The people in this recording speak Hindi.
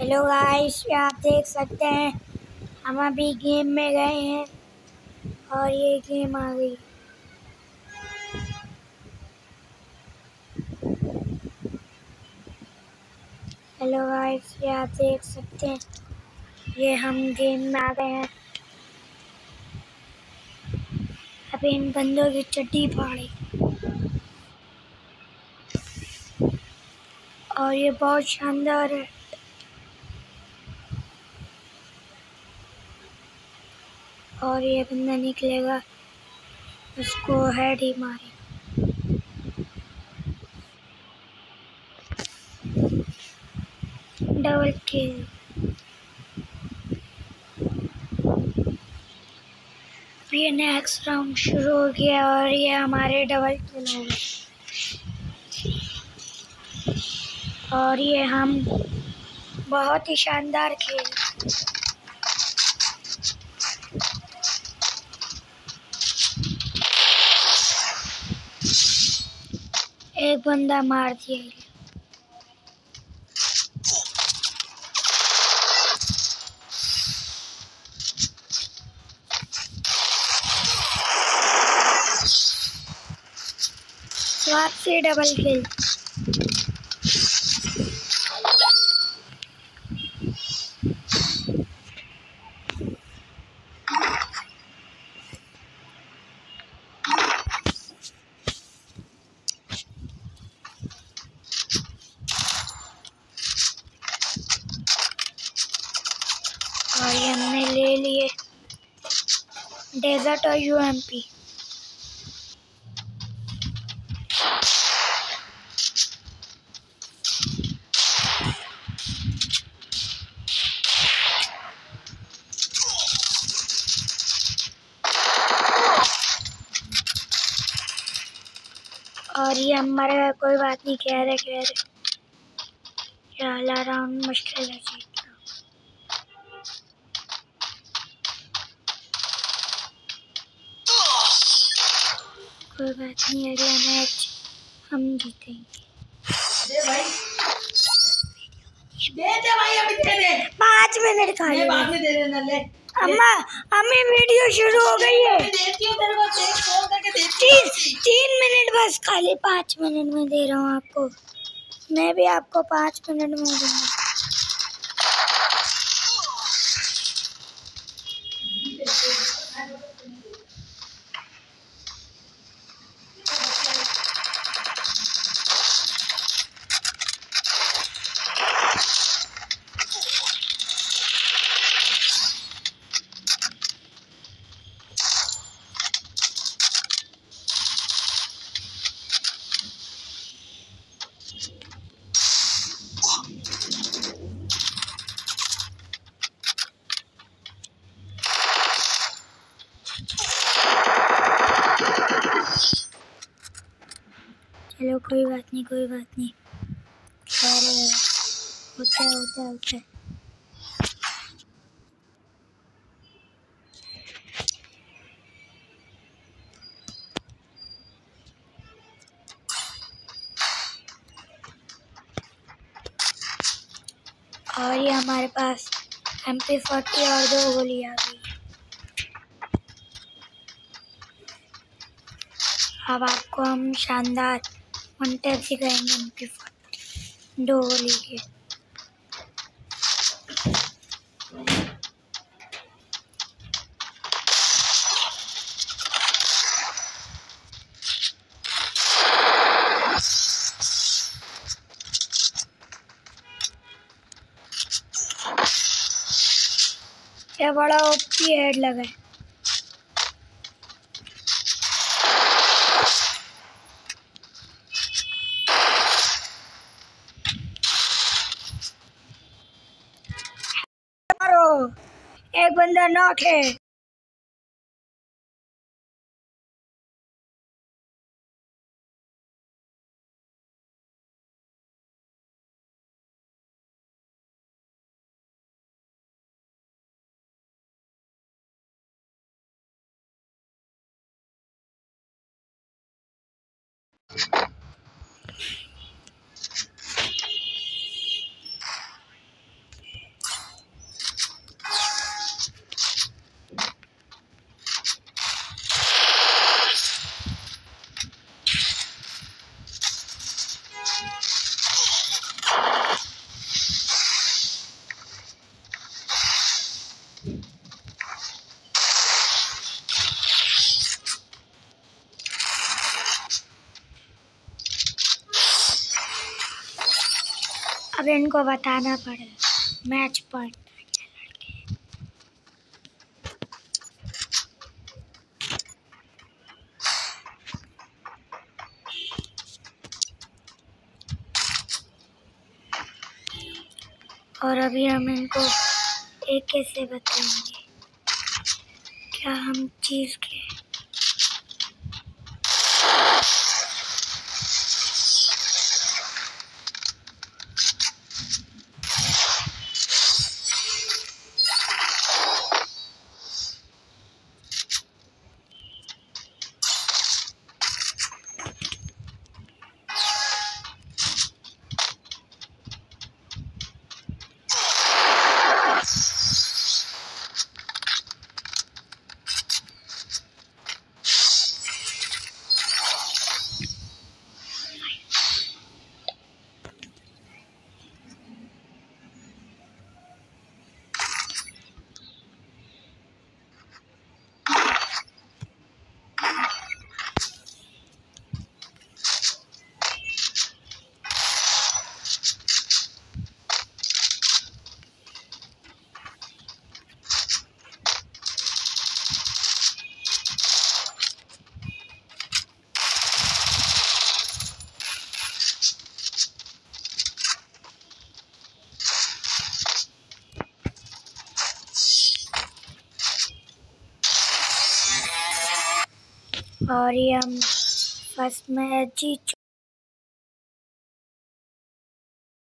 हेलो गाइस, आप देख सकते हैं हम अभी गेम में गए हैं और ये गेम आ गई। हेलो गाइस, ये आप देख सकते हैं ये हम गेम में आ गए हैं। अभी इन बंदों की चड्डी फाड़ी और ये बहुत शानदार है। और ये बंदा निकलेगा, उसको हेड ही मारे। Double kill. ये नेक्स्ट राउंड शुरू हो गया और ये हमारे डबल किल हो गए। और ये हम बहुत ही शानदार खेल। एक बंदा मार दिया। वापसी डबल किल। और ये हमने ले लिए डेजर्ट और यूएमपी। और ये हमारे कोई बात नहीं, कह रहे पहला राउंड मुश्किल है जीतना। कोई बात नहीं, अगला मैच हम जीतेंगे। दे भाई, अभी दे दे। 5 मिनट का बाद में दे देना। ले अम्मा, हमें वीडियो शुरू हो गई है। 3 मिनट बस, खाली 5 मिनट में दे रहा हूँ आपको। मैं भी आपको 5 मिनट में दूंगा। चलो कोई बात नहीं, कोई बात नहीं, होता है। और ये हमारे पास MP40 और 2 गोली आ गई। अब आपको हम शानदार 1 टैप सिखाएंगे MP40 2 गोली के। ये बड़ा ओपी हेड लगा है। एक बंदा नॉक है। अब इनको बताना पड़ेगा मैच पॉइंट। और अभी हम इनको एक कैसे बताएंगे क्या हम चीज के। और ये हम फर्स्ट मैच जीत